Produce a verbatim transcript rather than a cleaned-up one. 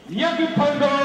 にひゃくパウンド